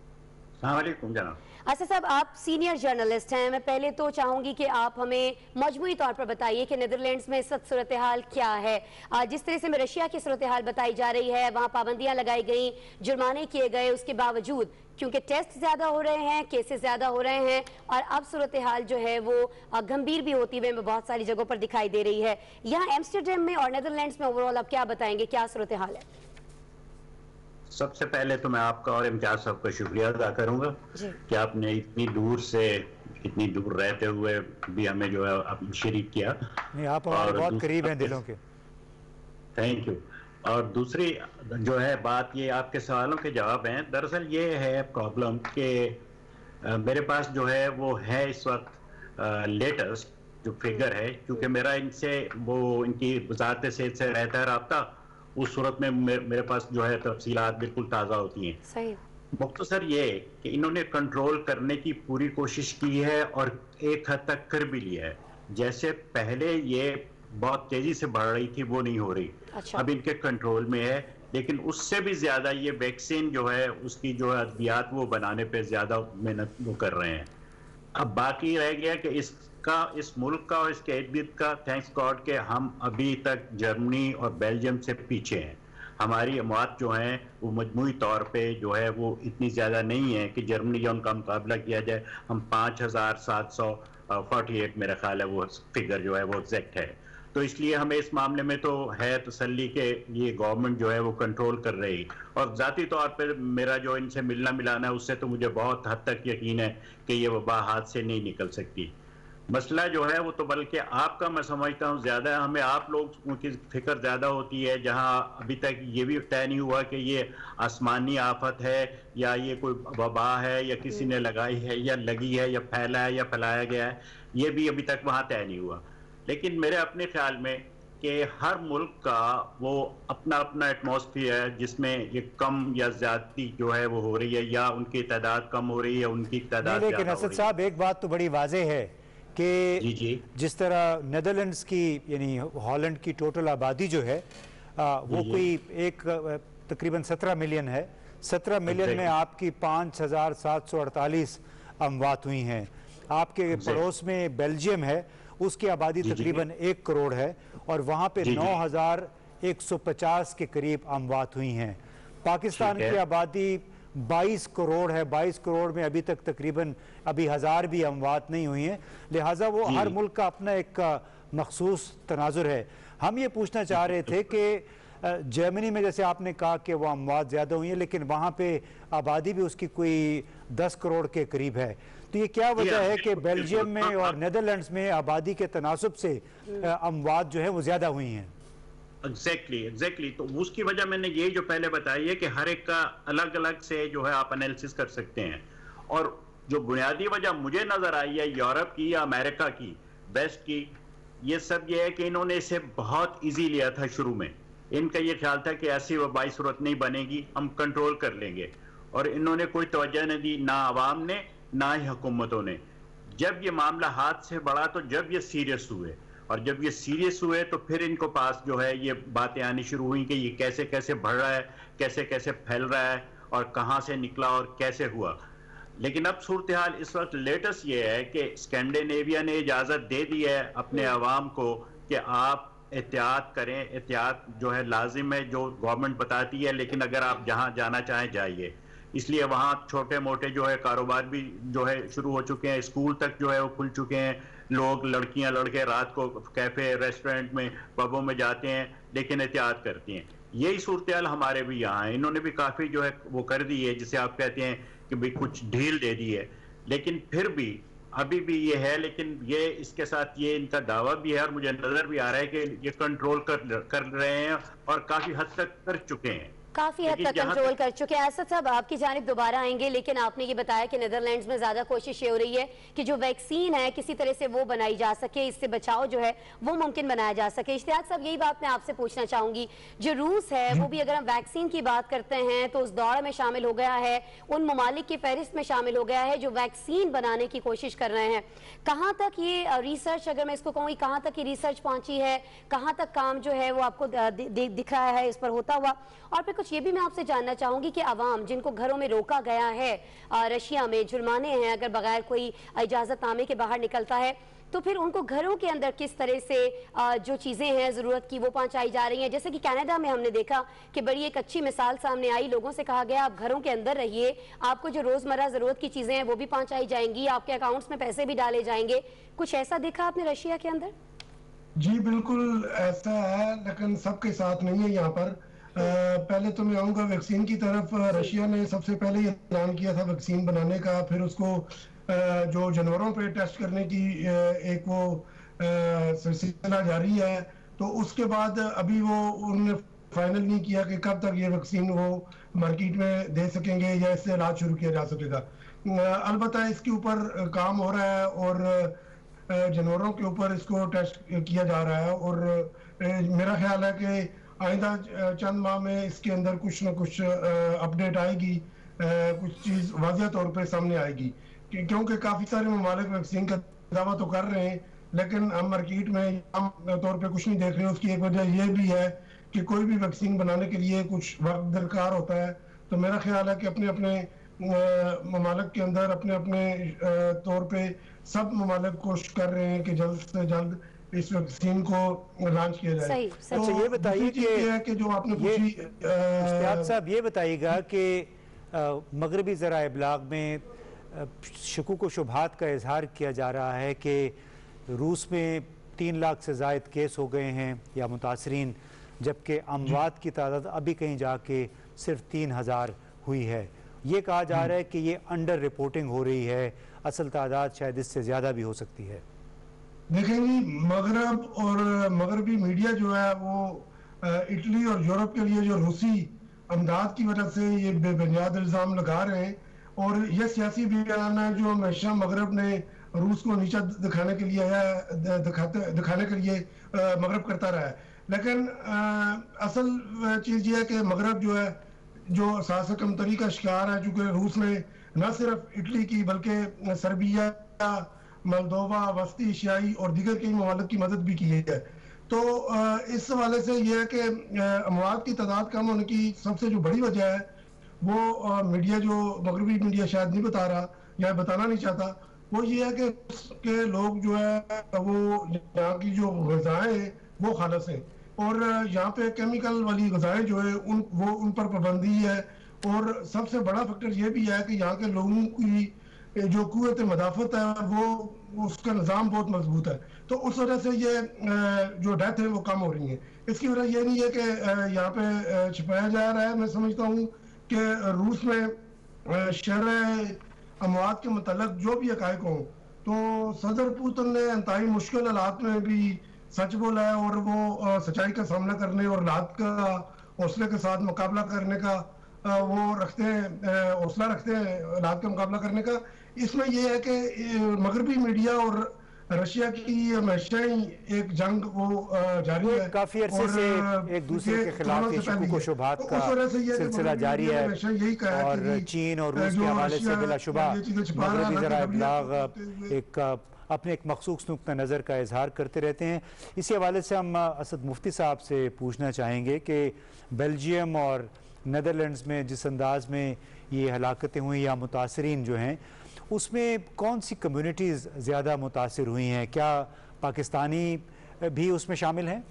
Speaker 1: असद साहब, आप सीनियर जर्नलिस्ट हैं। मैं पहले तो चाहूंगी कि आप हमें मजमूई तौर पर बताइए कि नीदरलैंड्स में इस वक्त सूरत हाल क्या है। जिस तरह से रशिया की सूरत हाल बताई जा रही है, वहाँ पाबंदियां लगाई गई, जुर्माने किए गए, उसके बावजूद क्योंकि टेस्ट ज्यादा हो रहे हैं, केसेस ज्यादा हो रहे हैं और अब सूरत हाल जो है वो गंभीर भी होती हुई बहुत सारी जगहों पर दिखाई दे रही है। यहाँ एम्स्टरडैम में और नीदरलैंड्स में ओवरऑल आप क्या बताएंगे, क्या सूरत हाल है?
Speaker 5: सबसे पहले तो मैं आपका और इम्तियाज साहब का शुक्रिया अदा करूंगा कि आपने इतनी दूर से, इतनी दूर रहते हुए भी हमें जो है शरीक किया।
Speaker 2: नहीं, आप हमारे बहुत करीब हैं दिलों के।
Speaker 5: Thank you. और दूसरी जो है बात, ये आपके सवालों के जवाब हैं। दरअसल ये है प्रॉब्लम कि मेरे पास जो है वो है इस वक्त लेटेस्ट जो फिगर है, क्योंकि मेरा इनसे वो इनकी वजारत सेहत से रहता है रब्ता, उस सूरत में मेरे पास जो है तफसीलात बिल्कुल ताज़ा होती हैं।
Speaker 1: सही।
Speaker 5: मुख्तसर ये कि इन्होंने कंट्रोल करने की पूरी कोशिश की है और एक हद तक कर भी लिया है। जैसे पहले ये बहुत तेजी से बढ़ रही थी वो नहीं हो रही।
Speaker 1: अच्छा।
Speaker 5: अब इनके कंट्रोल में है, लेकिन उससे भी ज्यादा ये वैक्सीन जो है उसकी जो है अद्वियात वो बनाने पे ज्यादा मेहनत वो कर रहे हैं। अब बाकी रह गया कि इस मुल्क का और इसके इर्द का, थैंक्स गॉड के हम अभी तक जर्मनी और बेल्जियम से पीछे हैं। हमारी अमवात जो हैं वो मजमूई तौर पे जो है वो इतनी ज़्यादा नहीं है कि जर्मनी या उनका मुकाबला किया जाए। हम 5748 मेरा ख्याल है वो फिगर जो है वो एग्जैक्ट है। तो इसलिए हमें इस मामले में तो है तसल्ली के ये गवर्नमेंट जो है वो कंट्रोल कर रही। और ज़ाती तौर पर मेरा जो इनसे मिलना मिलाना है उससे तो मुझे बहुत हद तक यकीन है कि ये वबा हाथ से नहीं निकल सकती। मसला जो है वो तो बल्कि आपका मैं समझता हूँ ज़्यादा है, हमें आप लोग की फिक्र ज़्यादा होती है, जहाँ अभी तक ये भी तय नहीं हुआ कि ये आसमानी आफत है या ये कोई वबा है या किसी ने लगाई है या लगी है या फैला है या फैलाया गया है, ये भी अभी तक वहाँ तय नहीं हुआ। लेकिन मेरे अपने ख्याल में कि हर मुल्क का वो अपना अपना एटमॉस्फेयर है जिसमें ये कम या ज्यादती जो है वो हो रही है, या उनकी तादाद कम हो रही है, उनकी तादाद।
Speaker 2: लेकिन असद साहब एक बात तो बड़ी वाज़ेह है कि जिस तरह नेदरलैंड्स की यानी हॉलैंड की टोटल आबादी जो है वो कोई एक तकरीबन 17 मिलियन है। 17 मिलियन में आपकी 5748 अमवात हुई हैं। आपके पड़ोस में बेल्जियम है, उसकी आबादी तकरीबन 1 करोड़ है और वहाँ पे 9150 के करीब अमवात हुई हैं। पाकिस्तान की आबादी 22 करोड़ है। 22 करोड़ में अभी तक तकरीबन अभी 1000 भी अमवात नहीं हुई हैं। लिहाजा वो हर मुल्क का अपना एक मखसूस तनाजुर है। हम ये पूछना चाह रहे थे कि जर्मनी में जैसे आपने कहा कि वो अमवात ज़्यादा हुई है, लेकिन वहाँ पे आबादी भी उसकी कोई 10 करोड़ के करीब है। तो ये क्या वजह है कि बेल्जियम में और नेदरलैंड्स में आबादी के तनासुब से अमवात जो है वो ज़्यादा हुई हैं?
Speaker 5: एग्जैक्टली। तो उसकी वजह मैंने ये जो पहले बताई है कि हर एक का अलग अलग से जो है आप एनालिसिस कर सकते हैं। और जो बुनियादी वजह मुझे नजर आई है यूरोप की या अमेरिका की, वेस्ट की, ये सब ये है कि इन्होंने इसे बहुत इजी लिया था शुरू में। इनका ये ख्याल था कि ऐसी वबाई सूरत नहीं बनेगी, हम कंट्रोल कर लेंगे, और इन्होंने कोई तवज्जो नहीं दी, ना आवाम ने ना ही हुकूमतों ने। जब ये मामला हाथ से बढ़ा तो जब ये सीरियस हुए, और जब ये सीरियस हुए तो फिर इनको पास जो है ये बातें आनी शुरू हुई कि ये कैसे कैसे बढ़ रहा है, कैसे कैसे फैल रहा है, और कहाँ से निकला और कैसे हुआ। लेकिन अब सूरत हाल इस वक्त लेटेस्ट ये है कि स्कैंडिनेविया ने इजाज़त दे दी है अपने अवाम को कि आप एहतियात करें, एहतियात जो है लाजिम है, जो गवर्नमेंट बताती है, लेकिन अगर आप जहाँ जाना चाहें जाइए। इसलिए वहाँ छोटे मोटे जो है कारोबार भी जो है शुरू हो चुके हैं, स्कूल तक जो है वो खुल चुके हैं, लोग लड़कियां लड़के रात को कैफे रेस्टोरेंट में पबों में जाते हैं, लेकिन एहतियात करती हैं। यही सूरत हाल हमारे भी यहाँ है, इन्होंने भी काफ़ी जो है वो कर दी है, जिसे आप कहते हैं कि भाई कुछ ढील दे दी है, लेकिन फिर भी अभी भी ये है। लेकिन ये इसके साथ ये इनका दावा भी है और मुझे नजर भी आ रहा है कि ये कंट्रोल कर रहे हैं और काफी हद तक कर चुके हैं,
Speaker 1: काफी हद तक कंट्रोल कर चुके हैं। असद साहब आपकी जानिब दोबारा आएंगे, लेकिन आपने ये बताया कि नीदरलैंड्स में ज्यादा कोशिश ये हो रही है कि जो वैक्सीन है किसी तरह से वो बनाई जा सके, इससे बचाव जो है वो मुमकिन बनाया जा सके। इश्तियाक साहब यही बात मैं आपसे पूछना चाहूंगी, जो रूस है वो भी अगर हम वैक्सीन की बात करते हैं तो उस दौड़ में शामिल हो गया है, उन ममालिक की फहरिस्त में शामिल हो गया है जो वैक्सीन बनाने की कोशिश कर रहे हैं। कहाँ तक ये रिसर्च, अगर मैं इसको कहूँगी, कहाँ तक ये रिसर्च पहुंची है, कहाँ तक काम जो है वो आपको दिख रहा है इस पर होता हुआ? और फिर कुछ ये भी मैं आपसे जानना चाहूंगी कि आवाम जिनको घरों में रोका गया है, रशिया में जुर्माने हैं अगर बगैर कोई इजाजतनामे के बाहर निकलता है, तो फिर उनको घरों के अंदर किस तरह से जो चीज़ें हैं ज़रूरत की वो पहुंचाई जा रही हैं। जैसे कि कनाडा में हमने देखा कि बड़ी एक अच्छी मिसाल सामने आई, लोगों से कहा गया आप घरों के अंदर रहिए, आपको जो रोज़मर्रा ज़रूरत की चीज़ें हैं वो भी पहुंचाई जाएंगी, आपके अकाउंट्स में पैसे भी डाले जाएंगे। कुछ ऐसा देखा आपने रशिया के अंदर?
Speaker 4: जी बिल्कुल ऐसा है, लेकिन सबके साथ नहीं है यहाँ पर। पहले तो मैं आऊँगा वैक्सीन की तरफ। रशिया ने सबसे पहले ये ऐलान किया था वैक्सीन बनाने का, फिर उसको जो जानवरों पे टेस्ट करने की एक वो सिलसिला जारी है। तो उसके बाद अभी वो उन्होंने फाइनल नहीं किया कि कब तक ये वैक्सीन वो मार्केट में दे सकेंगे या इससे इलाज शुरू किया जा सकेगा। अलबत्ता इसके ऊपर काम हो रहा है और जानवरों के ऊपर इसको टेस्ट किया जा रहा है, और मेरा ख्याल है कि आइंदा चंद माह में इसके अंदर कुछ ना कुछ अपडेट आएगी, कुछ चीज़ वाज़िह तौर पे सामने आएगी, क्योंकि काफ़ी सारे ममालिक वैक्सीन का दावा तो कर रहे हैं लेकिन हम मार्केट में आम तौर पे कुछ नहीं देख रहे। उसकी एक वजह यह भी है कि कोई भी वैक्सीन बनाने के लिए कुछ वक्त दरकार होता है। तो मेरा ख्याल है कि अपने अपने ममालिक के अंदर अपने अपने तौर पे सब ममालिक कोशिश कर रहे हैं कि जल्द से जल्द इस वैक्सीन को लॉन्च किया जाए।
Speaker 1: सही,
Speaker 4: तो
Speaker 2: अच्छा ये बताइए
Speaker 4: कि जो आपने पूछी,
Speaker 2: इश्तियाक साहब ये बताइएगा कि मगरबी ज़रा इब्लाग में शकूक व शुबहात का इजहार किया जा रहा है कि रूस में 3 लाख से ज़ायद केस हो गए हैं या मुतासरीन, जबकि अमवात की तादाद अभी कहीं जाके सिर्फ 3000 हुई है। ये कहा जा रहा है कि ये अंडर रिपोर्टिंग हो रही है, असल तादाद शायद इससे ज़्यादा भी हो सकती है।
Speaker 4: देखेंगे मगरब और मगरबी मीडिया जो है वो इटली और यूरोप के लिए जो रूसी अमदाद की वजह से ये बेबुनियाद इल्ज़ाम लगा रहे हैं, और ये सियासी बयान है जो हमेशा मगरब ने रूस को नीचा दिखाने के लिए दिखाने के लिए मगरब करता रहा है। लेकिन असल चीज़ ये है कि मगरब जो है जो साहस कमतरी का शिकार है, चूँकि रूस ने न सिर्फ इटली की बल्कि सर्बिया, मोल्दोवा, वस्ती एशियाई और दीगर कई ममालिक की मदद भी की है। तो इस हवाले से यह है कि अमवात की तादाद कम होने की सबसे जो बड़ी वजह है वो मीडिया, जो मगरबी मीडिया शायद नहीं बता रहा या बताना नहीं चाहता, वो ये है कि लोग जो है वो यहाँ की जो ग़िज़ाएँ हैं वो खालस हैं, और यहाँ पे केमिकल वाली ग़िज़ाएँ जो है उन पर पाबंदी है। और सबसे बड़ा फैक्टर ये भी है कि यहाँ के लोगों की जो कुव्वत मदाफ़त है वो उसका निज़ाम बहुत मजबूत है। तो उस वजह से ये जो डेथ है वो कम हो रही है। इसकी वजह ये नहीं है कि यहाँ पे छिपाया जा रहा है। मैं समझता हूँ कि रूस में शरह अमवात के मतलब जो भी हक़ाइक़ हों, तो सदर पुतिन ने इंतहाई मुश्किल हालात में भी सच बोला है, और वो सच्चाई का सामना करने और हालात का हौसले के साथ मुकाबला करने का वो रखते हैं, हौसला रखते हैं हालात का मुकाबला करने का। इसमें ये है कि मगरबी मीडिया और रशिया की हमेशा ही एक जंग वो जारी है,
Speaker 2: काफी अरसे से एक दूसरे के खिलाफ ये शुबह शुबहात का सिलसिला जारी है और चीन और रूस के हवाले से बिलाशुबा मगरबी ज़राए इब्लाग एक अपने एक मखसूस नुक्ता नज़र का इजहार करते रहते हैं। इसी हवाले से हम असद मुफ्ती साहब से पूछना चाहेंगे कि बेल्जियम और नीदरलैंड्स में जिस अंदाज में ये हलाकतें हुई या मुतासरीन जो हैं, उसमें कौन सी कम्युनिटीज़ ज़्यादा मुतासर हुई हैं? क्या पाकिस्तानी भी उसमें शामिल हैं?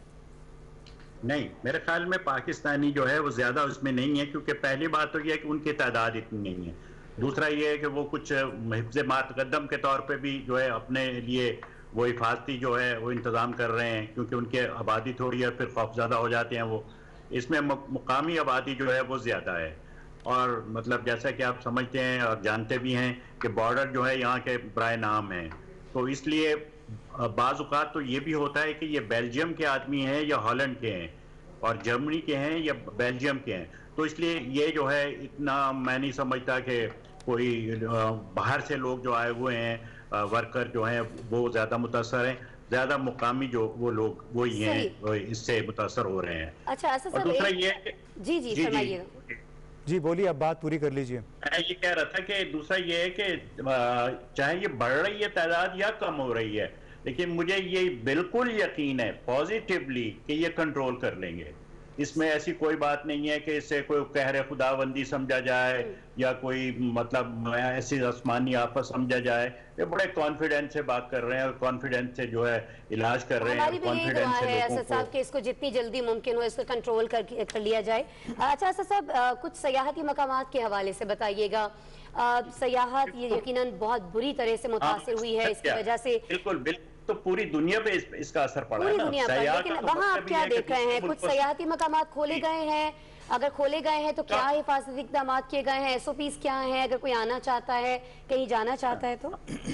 Speaker 5: नहीं, मेरे ख्याल में पाकिस्तानी जो है वो ज़्यादा उसमें नहीं है, क्योंकि पहली बात तो ये है कि उनकी तादाद इतनी नहीं है। दूसरा ये है कि वो कुछ हिफ्ज़ मुक़द्दम के तौर पे भी जो है अपने लिए वो हिफाजती जो है वो इंतज़ाम कर रहे हैं, क्योंकि उनके आबादी थोड़ी है, फिर खौफज़दा हो जाते हैं वो। इसमें मुकामी आबादी जो है वो ज़्यादा है, और मतलब जैसा कि आप समझते हैं और जानते भी हैं कि बॉर्डर जो है यहाँ के बराए नाम है, तो इसलिए बाज़ औक़ात तो ये भी होता है कि ये बेल्जियम के आदमी हैं या हॉलैंड के हैं, और जर्मनी के हैं या बेल्जियम के हैं, तो इसलिए ये जो है इतना मैं नहीं समझता कि कोई बाहर से लोग जो आए हुए हैं वर्कर जो हैं वो ज़्यादा मुतासर हैं। ज़्यादा मुकामी जो वो लोग वही हैं इससे मुतासर हो रहे हैं।
Speaker 1: अच्छा, असद साहब,
Speaker 5: दूसरा ये
Speaker 1: जी जी फरमाइएगा।
Speaker 2: जी बोलिए, अब बात पूरी कर लीजिए।
Speaker 5: मैं ये कह रहा था कि दूसरा ये है कि चाहे ये बढ़ रही है तादाद या कम हो रही है, लेकिन मुझे ये बिल्कुल यकीन है पॉजिटिवली कि ये कंट्रोल कर लेंगे। इसमें ऐसी कोई बात नहीं है कि इससे कोई कहर खुदाबंदी समझा जाए या कोई मतलब ऐसी आसमानी आफत समझा जाए। ये बड़े कॉन्फिडेंस से बात कर रहे हैं और कॉन्फिडेंस से जो है इलाज कर रहे हैं।
Speaker 1: कॉन्फिडेंस से असद साहब कि इसको जितनी जल्दी मुमकिन हो इसको कंट्रोल कर लिया जाए। अच्छा असद साहब, कुछ सयाहती मकामात के हवाले से बताइएगा। सयाहत ये यकीनन बहुत बुरी तरह से मुतासिर हुई है इसकी वजह से।
Speaker 5: बिल्कुल बिल्कुल, तो पूरी दुनिया पे इसका असर पड़ा है ना,
Speaker 1: दुनिया पर। लेकिन वहाँ आप क्या देख रहे हैं? कुछ सयाहती मकामात खोले गए हैं, अगर खोले गए हैं तो क्या हिफाजती इक़दाम किए गए हैं? SOPs क्या हैं अगर कोई आना चाहता है, कहीं जाना चाहता है तो?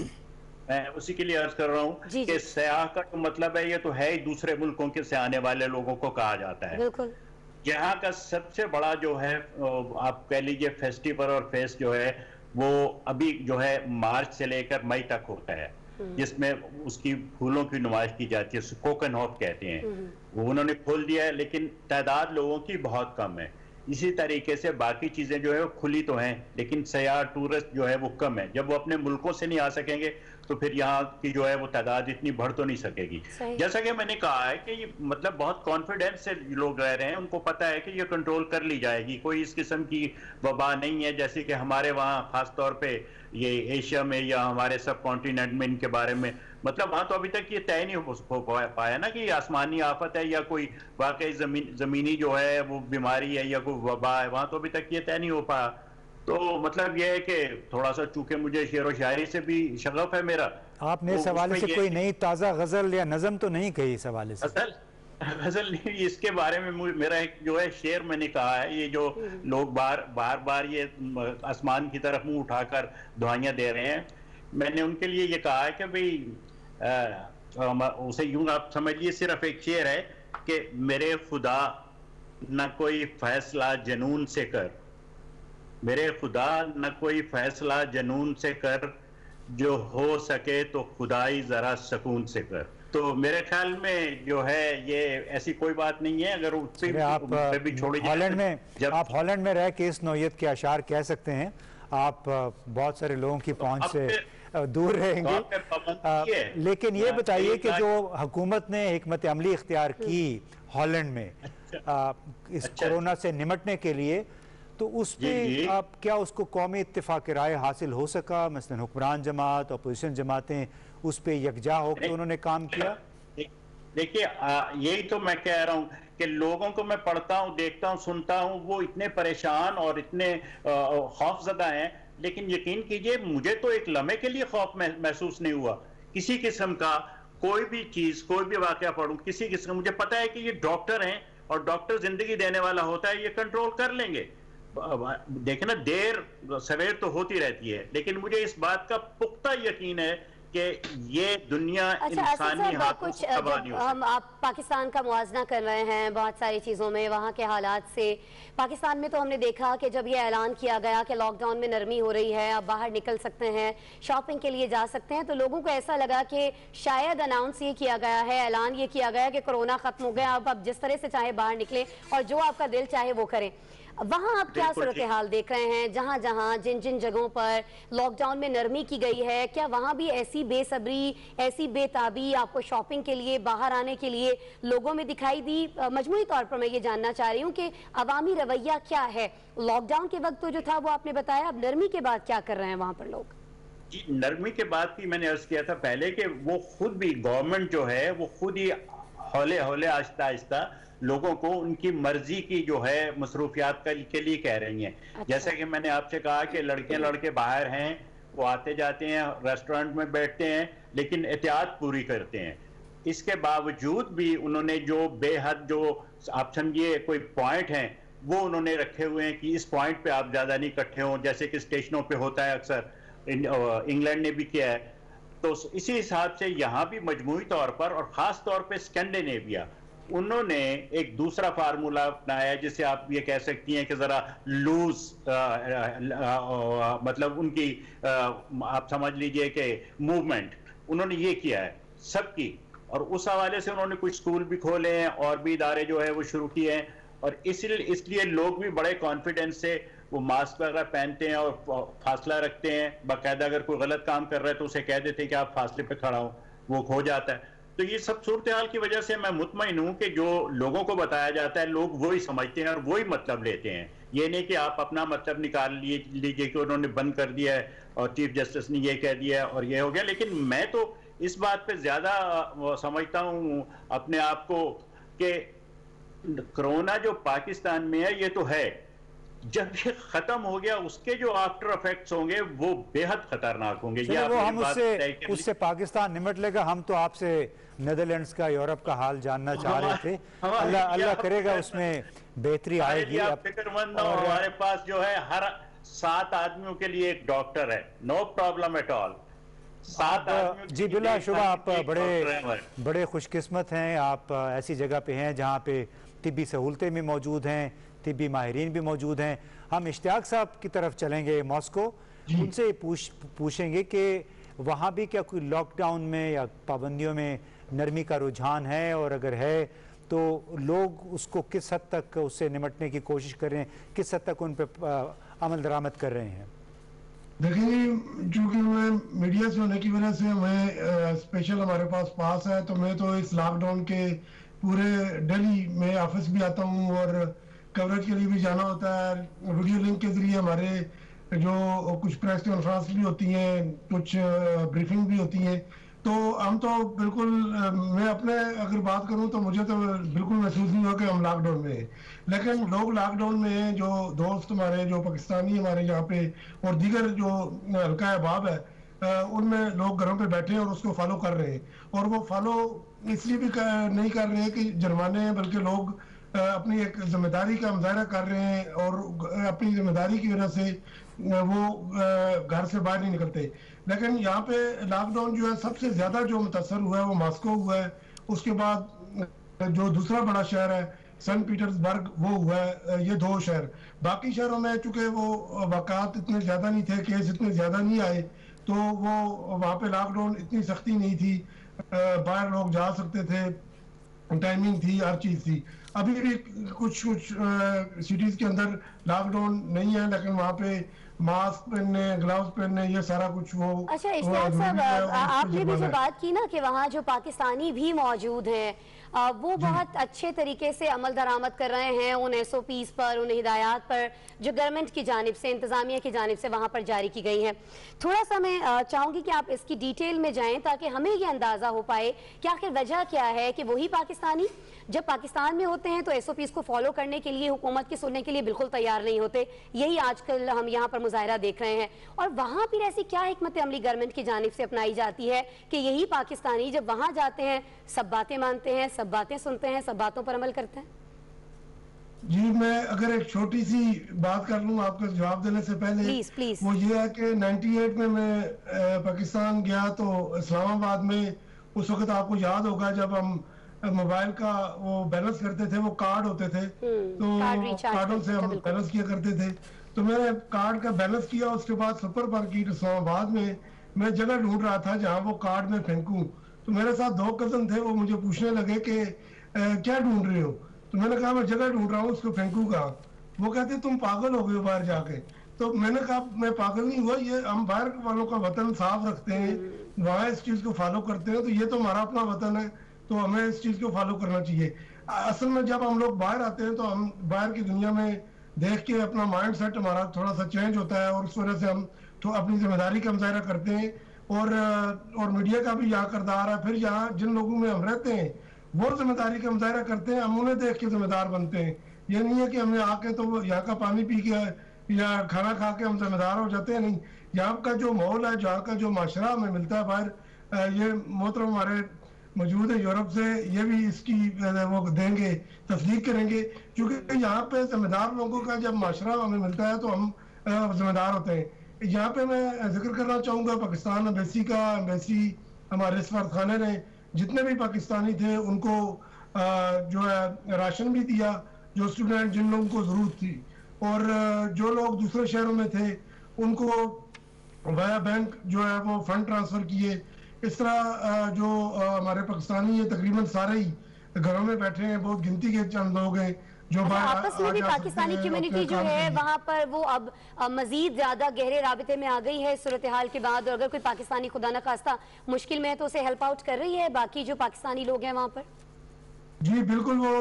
Speaker 5: मैं उसी के लिए अर्ज कर रहा हूँ कि सयाह का तो मतलब है, ये तो है ही दूसरे मुल्कों के से आने वाले लोगों को कहा जाता है।
Speaker 1: बिल्कुल।
Speaker 5: यहाँ का सबसे बड़ा जो है आप कह लीजिए फेस्टिवल और फेस्ट जो है वो अभी जो है मार्च से लेकर मई तक होता है, जिसमें उसकी फूलों की नुमाइश की जाती है, कोकन हॉप कहते हैं। वो उन्होंने खोल दिया है, लेकिन तादाद लोगों की बहुत कम है। इसी तरीके से बाकी चीजें जो है वो खुली तो हैं, लेकिन सयाह टूरिस्ट जो है वो कम है। जब वो अपने मुल्कों से नहीं आ सकेंगे तो फिर यहाँ की जो है वो तादाद इतनी बढ़ तो नहीं सकेगी। जैसा कि मैंने कहा है कि ये मतलब बहुत कॉन्फिडेंस से लोग रह रहे हैं, उनको पता है कि ये कंट्रोल कर ली जाएगी, कोई इस किस्म की वबा नहीं है जैसे कि हमारे वहाँ खास तौर पे ये एशिया में या हमारे सब कॉन्टिनेंट में इनके बारे में मतलब वहाँ तो अभी तक ये तय नहीं हो पाया ना कि आसमानी आफत है या कोई वाकई जमीनी जो है वो बीमारी है या कोई वबा है, वहाँ तो अभी तक ये तय नहीं हो पाया। तो मतलब ये है कि थोड़ा सा चूंकि मुझे शेर व शायरी से भी शगफ है मेरा।
Speaker 2: आपने इस हवाले से कोई नई ताज़ा गजल या नज़म तो नहीं कही इस हवाले से?
Speaker 5: गजल नहीं, इसके बारे में मेरा एक जो है शेर मैंने कहा है, ये जो लोग बार बार ये आसमान की तरफ मुंह उठाकर दुआएं दे रहे हैं, मैंने उनके लिए ये कहा है कि भाई उसे यूं आप समझिए सिर्फ एक शेर है कि मेरे खुदा न कोई फैसला जनून से कर, मेरे खुदा न कोई फैसला जनून से कर, जो हो सके तो खुदाई जरा सुकून से कर। तो मेरे ख्याल में जो है ये ऐसी कोई बात नहीं है। अगर उससे
Speaker 2: आप
Speaker 5: भी छोड़ी
Speaker 2: हॉलैंड में आप हॉलैंड में रह के इस नौयत के अशार कह सकते हैं, आप बहुत सारे लोगों की पहुंच से दूर रहेंगे। लेकिन ये बताइए कि जो हुकूमत ने हिकमत अमली इख्तियार की हॉलैंड में इस कोरोना से निमटने के लिए, तो उस पे आप क्या उसको कौमी इत्तेफाक राय हासिल हो सका? मसलन हुक्मरान जमात, अपोजिशन जमातें उस पे यकजा होकर उन्होंने काम किया?
Speaker 5: देखिए यही तो मैं कह रहा हूँ कि लोगों को मैं पढ़ता हूँ, देखता हूँ, सुनता हूँ, वो इतने परेशान और इतने खौफजदा हैं, लेकिन यकीन कीजिए मुझे तो एक लम्हे के लिए खौफ महसूस नहीं हुआ किसी किस्म का। कोई भी चीज, कोई भी वाकया पढ़ूं किसी किस्म, मुझे पता है कि ये डॉक्टर हैं और डॉक्टर जिंदगी देने वाला होता है, ये कंट्रोल कर लेंगे। देखें ना, देर सवेर तो होती रहती है, लेकिन मुझे इस बात का पुख्ता यकीन है कि ये दुनिया इंसानी हाथों से तबाह नहीं हो सकती।
Speaker 1: हम आप पाकिस्तान का मुआवजा कर रहे हैं बहुत सारी चीज़ों में, वहाँ के हालात से। पाकिस्तान में तो हमने देखा कि जब ये ऐलान किया गया कि लॉकडाउन में नरमी हो रही है, आप बाहर निकल सकते हैं, शॉपिंग के लिए जा सकते हैं, तो लोगों को ऐसा लगा कि शायद अनाउंस ये किया गया है, ऐलान ये किया गया कि कोरोना खत्म हो गया, अब आप जिस तरह से चाहे बाहर निकलें और जो आपका दिल चाहे वो करें। वहाँ आप क्या सूरत हाल देख रहे हैं? जहाँ जहाँ जिन जिन जगहों पर लॉकडाउन में नरमी की गई है, क्या वहाँ भी ऐसी बेसब्री, ऐसी बेताबी आपको शॉपिंग के लिए, बाहर आने के लिए लोगों में दिखाई दी? मजमूई तौर पर मैं ये जानना चाह रही हूँ कि अवामी रवैया क्या है? लॉकडाउन के वक्त तो जो था वो आपने बताया, अब नरमी के बाद क्या कर रहे हैं वहाँ पर लोग?
Speaker 5: जी, नरमी के बाद की मैंने अर्ज किया था पहले कि वो खुद भी, गवर्नमेंट जो है वो खुद ही हौले हौले आहिस्ता आहिस्ता लोगों को उनकी मर्जी की जो है मसरूफियात के लिए कह रही हैं।
Speaker 1: अच्छा।
Speaker 5: जैसे कि मैंने आपसे कहा कि लड़के बाहर हैं, वो आते जाते हैं, रेस्टोरेंट में बैठते हैं, लेकिन एहतियात पूरी करते हैं। इसके बावजूद भी उन्होंने जो बेहद, जो आप समझिए कोई पॉइंट हैं, वो उन्होंने रखे हुए हैं कि इस पॉइंट पे आप ज्यादा नहीं इकट्ठे हों, जैसे कि स्टेशनों पे होता है अक्सर, इंग्लैंड ने भी किया है। तो इसी हिसाब से यहाँ भी मजमूई तौर पर और खास तौर पे स्कैंडिनेविया, उन्होंने एक दूसरा फार्मूला अपनाया जिसे आप ये कह सकती हैं कि जरा लूज, मतलब उनकी आप समझ लीजिए कि मूवमेंट उन्होंने ये किया है सबकी, और उस हवाले से उन्होंने कुछ स्कूल भी खोले हैं और भी इदारे जो है वो शुरू किए हैं, और इसलिए लोग भी बड़े कॉन्फिडेंस से वो मास्क वगैरह पहनते हैं और फासला रखते हैं। बाकायदा अगर कोई गलत काम कर रहा है तो उसे कह देते हैं कि आप फासले पे खड़ा हो, वो हो जाता है। तो ये सब सूरत हाल की वजह से मैं मुतमईन हूं कि जो लोगों को बताया जाता है लोग वही समझते हैं और वही मतलब लेते हैं। ये नहीं कि आप अपना मतलब निकाल लीजिए कि उन्होंने बंद कर दिया है और चीफ जस्टिस ने ये कह दिया है और ये हो गया। लेकिन मैं तो इस बात पे ज्यादा समझता हूं अपने आप को कि कोरोना जो पाकिस्तान में है ये तो है, जब ये खत्म हो गया उसके जो आफ्टर इफेक्ट्स होंगे वो बेहद खतरनाक होंगे। ये
Speaker 2: वो हम उससे पाकिस्तान निमट लेगा। हम तो आपसे नेदरलैंड्स का, यूरोप का हाल जानना चाह रहे थे। अल्लाह करेगा उसमें बेहतरी आएगी।
Speaker 5: आप फिक्रमंद हो, हमारे पास जो है हर 7 आदमियों के लिए एक डॉक्टर है, नो प्रॉब्लम एट ऑल। 7 आदमियों
Speaker 2: जी बिलाशुबा आप बड़े खुशकिस्मत हैं। आप ऐसी जगह पे हैं जहाँ पे तिब्बी सहूलतें भी मौजूद हैं, तिब्बी माहिरीन भी मौजूद हैं। हम इश्तियाक साहब की तरफ चलेंगे मॉस्को, उनसे पूछेंगे कि वहाँ भी क्या कोई लॉकडाउन में या पाबंदियों में नरमी का रुझान है, और अगर है तो लोग उसको किस हद तक उससे निमटने की कोशिश कर रहे हैं, किस हद तक उन पर अमल दरामद कर रहे हैं।
Speaker 4: देखिए, चूंकि मैं मीडिया से होने की वजह से मैं स्पेशल हमारे पास है, तो मैं तो इस लॉकडाउन के पूरे दिल्ली में ऑफिस भी आता हूँ और कवरेज के लिए भी जाना होता है। वीडियो लिंक के जरिए हमारे जो कुछ प्रेस कॉन्फ्रेंस भी होती हैं, कुछ ब्रीफिंग भी होती हैं। तो हम तो बिल्कुल, मैं अपने अगर बात करूं तो मुझे तो बिल्कुल महसूस नहीं हुआ कि हम लॉकडाउन में हैं। लेकिन लोग लॉकडाउन में हैं, जो दोस्त हमारे, जो पाकिस्तानी हमारे यहाँ पे और दीगर जो हल्का अहबाब है, उनमें लोग घरों पे बैठे हैं और उसको फॉलो कर रहे हैं। और वो फॉलो इसलिए भी नहीं कर रहे हैं कि जुर्माने हैं, बल्कि लोग अपनी एक जिम्मेदारी का मुजाहरा कर रहे हैं और अपनी जिम्मेदारी की वजह से वो घर से बाहर नहीं निकलते। लेकिन यहाँ पे लॉकडाउन जो है सबसे ज्यादा जो मुतासर हुआ है वो मॉस्को हुआ है। उसके बाद जो दूसरा बड़ा शहर है सेंट पीटर्सबर्ग, वो हुआ है। ये 2 शहर। बाकी शहरों में चूंकि वो वाक़ात इतने ज्यादा नहीं थे, केस इतने ज्यादा नहीं आए, तो वो वहाँ पे लॉकडाउन इतनी सख्ती नहीं थी, बाहर लोग जा सकते थे, टाइमिंग थी, हर चीज थी। अभी भी कुछ सिटीज के अंदर लॉकडाउन नहीं है, लेकिन वहाँ पे मास्क पहनने, ग्लव्स पहनने, ये सारा कुछ वो।
Speaker 1: अच्छा इश्तियाक साहब, आपने भी जो बात की ना कि वहाँ जो पाकिस्तानी भी मौजूद हैं, वो बहुत अच्छे तरीके से अमल दरामद कर रहे हैं उन SOPs पर, उन हिदायत पर जो गवर्नमेंट की जानिब से, इंतजामिया की जानिब से वहाँ पर जारी की गई हैं। थोड़ा सा मैं चाहूँगी कि आप इसकी डिटेल में जाएं ताकि हमें ये अंदाज़ा हो पाए कि आखिर वजह क्या है कि वही पाकिस्तानी जब पाकिस्तान में होते हैं तो SOPs को फॉलो करने के लिए, हुकूमत की सुनने के लिए बिल्कुल तैयार नहीं होते। यही आजकल हम यहाँ पर मुजाहरा देख रहे हैं। और वहाँ फिर ऐसी क्या हिकमत अमली गवर्नमेंट की जानिब से अपनाई जाती है कि यही पाकिस्तानी जब वहाँ जाते हैं सब बातें मानते हैं, सब बातें सुनते हैं, सब बातों पर अमल करते हैं?
Speaker 4: जी, मैं अगर एक छोटी सी बात कर लूँ आपको जवाब देने से पहले,
Speaker 1: प्लीज प्लीज।
Speaker 4: वो ये है कि 98 में मैं पाकिस्तान गया तो इस्लामाबाद में उस वक्त आपको याद होगा जब हम मोबाइल का वो बैलेंस करते थे, वो कार्ड होते थे, तो
Speaker 1: कार्ड रिचार्ज
Speaker 4: कार्डों से
Speaker 1: करते थे,
Speaker 4: हम
Speaker 1: बिल्कुल।
Speaker 4: बैलेंस किया करते थे। तो मैंने कार्ड का बैलेंस किया, उसके बाद सुपर मार्केट इस्लामाबाद में मैं जगह ढूंढ रहा था जहाँ वो कार्ड में फेंकूं। तो मेरे साथ 2 कजन थे, वो मुझे पूछने लगे कि क्या ढूंढ रहे हो? तो मैंने कहा मैं जगह ढूंढ रहा हूँ, उसको फेंकूंगा। वो कहते तुम पागल हो गए हो बाहर जाके। तो मैंने कहा मैं पागल नहीं हुआ, ये हम बाहर वालों का वतन साफ रखते हैं, वहाँ इस चीज को फॉलो करते हैं, तो ये तो हमारा अपना वतन है, तो हमें इस चीज को फॉलो करना चाहिए। असल में जब हम लोग बाहर आते हैं तो हम बाहर की दुनिया में देख के अपना माइंड सेट हमारा थोड़ा सा चेंज होता है, और उस वजह से हम तो अपनी जिम्मेदारी का मुजाहरा करते हैं। और मीडिया का भी यहाँ किरदार है, फिर यहाँ जिन लोगों में हम रहते हैं वो जिम्मेदारी का मुजाहरा करते हैं, हम उन्हें देख के जिम्मेदार बनते हैं। ये नहीं है कि हमने आके तो यहाँ का पानी पी के या खाना खा के हम जिम्मेदार हो जाते हैं, नहीं। यहाँ का जो माहौल है, जहाँ का जो माशरा हमें मिलता है बाहर, ये मोहतरम हमारे मौजूद है यूरोप से, ये भी इसकी वो देंगे, तस्दीक करेंगे, क्योंकि यहाँ पे जिम्मेदार लोगों का जब माशरा हमें मिलता है तो हम जिम्मेदार होते हैं। यहाँ पे मैं जिक्र करना चाहूँगा पाकिस्तान एम्बेसी का। एम्बेसी हमारे सफारतखाने ने जितने भी पाकिस्तानी थे उनको जो है राशन भी दिया, जो स्टूडेंट जिन लोगों को ज़रूरत थी, और जो लोग दूसरे शहरों में थे उनको वाया बैंक जो है वो फंड ट्रांसफ़र किए। इस तरह जो हमारे पाकिस्तानी है तकरीबन सारे ही घरों में बैठे हैं, बहुत गिनती के चंद लोग हैं जो
Speaker 1: अच्छा, आपस में भी पाकिस्तानी कम्युनिटी जो है वहाँ पर वो अब मजीद ज्यादा गहरे राबिते में आ गई है सूरत हाल के बाद, और अगर कोई पाकिस्तानी खुदा न खास्ता मुश्किल में है तो उसे हेल्प आउट कर रही है बाकी जो पाकिस्तानी लोग हैं वहाँ पर?
Speaker 4: जी बिल्कुल। वो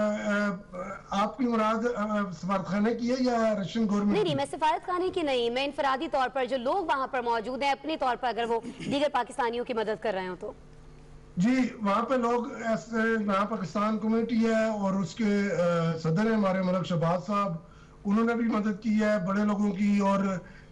Speaker 4: आपकी मुराद सफारतखाने की है या रशियन गवर्नमेंट?
Speaker 1: नहीं, मैं सिफारत खाने की नहीं, मैं इनफरादी तौर पर जो लोग वहाँ पर मौजूद हैं अपने तौर पर अगर वो दीगर पाकिस्तानियों की मदद कर रहे हो तो।
Speaker 4: जी, वहाँ पे लोग ऐसे, यहाँ पाकिस्तान कम्युनिटी है और उसके सदर है हमारे मलिक शहबाज साहब, उन्होंने भी मदद की है बड़े लोगों की। और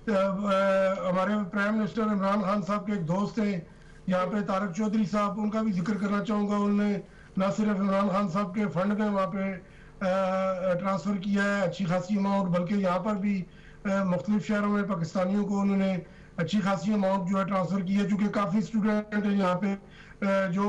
Speaker 4: हमारे प्राइम मिनिस्टर इमरान खान साहब के एक दोस्त हैं यहाँ पे, तारक चौधरी साहब, उनका भी जिक्र करना चाहूँगा। उन्होंने न सिर्फ इमरान खान साहब के फंड में वहाँ पे ट्रांसफ़र किया है अच्छी खासी अमाउंट, बल्कि यहाँ पर भी मुख्तलिफ शहरों में पाकिस्तानियों को उन्होंने अच्छी खासी अमाउंट जो है ट्रांसफ़र की है, चूँकि काफ़ी स्टूडेंट हैं यहाँ पे जो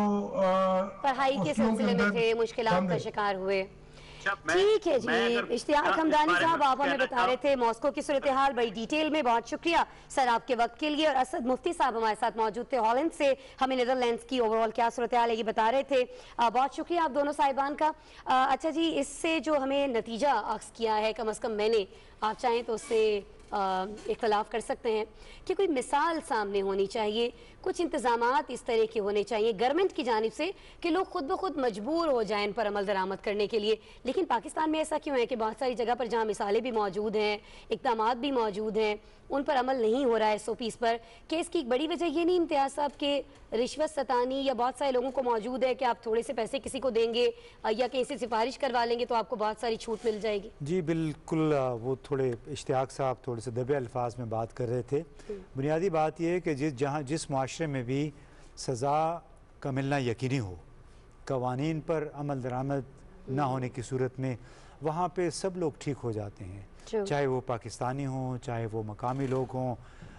Speaker 1: पढ़ाई के सिलसिले में थे, मुश्किलात का शिकार हुए। ठीक है जी, इश्तियाक हमदानी साहब, आप हमें बता रहे थे मॉस्को की सूरत हाल बड़ी डिटेल में, बहुत शुक्रिया सर आपके वक्त के लिए। और असद मुफ्ती साहब हमारे साथ मौजूद थे हॉलैंड से, हमें नीदरलैंड्स की ओवरऑल क्या सूरत हाल है ये बता रहे थे। बहुत शुक्रिया आप दोनों साहिबान का। अच्छा जी, इससे जो हमें नतीजा अक्स किया है, कम अज़ कम मैंने, आप चाहें तो उससे इख्तलाफ कर सकते हैं कि कोई मिसाल सामने होनी चाहिए, कुछ इंतजामात इस तरह के होने चाहिए गवर्नमेंट की जानिब से कि लोग खुद ब खुद मजबूर हो जाएं इन पर अमल दरामद करने के लिए। लेकिन पाकिस्तान में ऐसा क्यों है कि बहुत सारी जगह पर जहाँ मिसालें भी मौजूद हैं, इक़दामात भी मौजूद हैं, उन पर अमल नहीं हो रहा है SOPs पर। कि इसकी एक बड़ी वजह ये नहीं इम्तियाज़ साहब कि रिश्वत सतानी या बहुत सारे लोगों को मौजूद है कि आप थोड़े से पैसे किसी को देंगे या कहीं से सिफारिश करवा लेंगे तो आपको बहुत सारी छूट मिल जाएगी?
Speaker 2: जी बिल्कुल, वो थोड़े इश्तियाक साहब थोड़े से दबे अल्फाज में बात कर रहे थे। बुनियादी बात यह है कि जिस माशरे में भी सज़ा का मिलना यकीनी हो, कवानीन पर अमल दरामद ना होने की सूरत में वहाँ पे सब लोग ठीक हो जाते हैं, चाहे वो पाकिस्तानी हों, चाहे वो मकामी लोग हों।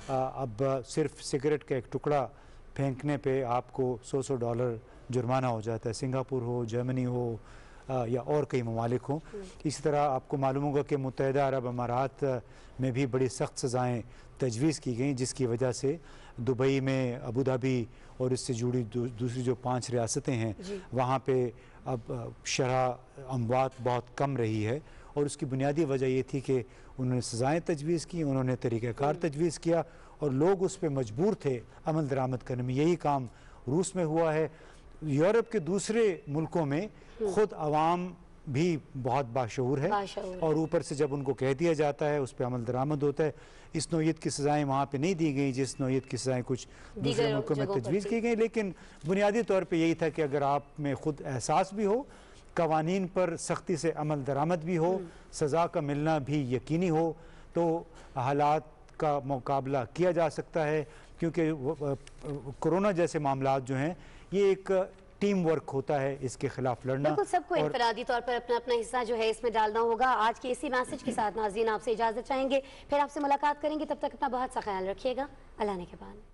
Speaker 2: अब सिर्फ सिगरेट का एक टुकड़ा फेंकने पे आपको $100 जुर्माना हो जाता है, सिंगापुर हो, जर्मनी हो या और कई ममालिक हों। इसी तरह आपको मालूम होगा कि मुत्तहिदा अरब अमारात में भी बड़ी सख्त सज़ाएँ तजवीज़ की गई, जिसकी वजह से दुबई में, अबू धाबी और इससे जुड़ी दूसरी जो 5 रियासतें हैं वहाँ पे अब शरह अमवात बहुत कम रही है। और उसकी बुनियादी वजह ये थी कि उन्होंने सज़ाएँ तजवीज़ की, उन्होंने तरीक़ाकार तजवीज़ किया और लोग उस पर मजबूर थे अमल दरामद करने में। यही काम रूस में हुआ है। यूरोप के दूसरे मुल्कों में ख़ुद अवाम भी बहुत बाशऊर है और ऊपर से जब उनको कह दिया जाता है उस पर अमल दरामद होता है। इस नौयत की सज़ाएँ वहाँ पे नहीं दी गई जिस नौयत की सज़ाएँ कुछ दूसरे मुल्कों में तजवीज़ की गई। लेकिन बुनियादी तौर पे यही था कि अगर आप में ख़ुद एहसास भी हो, कवानीन पर सख्ती से अमल दरामद भी हो, सज़ा का मिलना भी यकीनी हो, तो हालात का मुकाबला किया जा सकता है। क्योंकि कोरोना जैसे मामलात जो हैं ये एक टीम वर्क होता है इसके खिलाफ लड़ना।
Speaker 1: बिल्कुल, सबको इनफरादी तौर पर अपना अपना हिस्सा जो है इसमें डालना होगा। आज के इसी मैसेज के साथ नाज़रीन आपसे इजाज़त चाहेंगे, फिर आपसे मुलाकात करेंगे। तब तक अपना बहुत सा ख्याल रखिएगा। अल्लाह ने के बाद।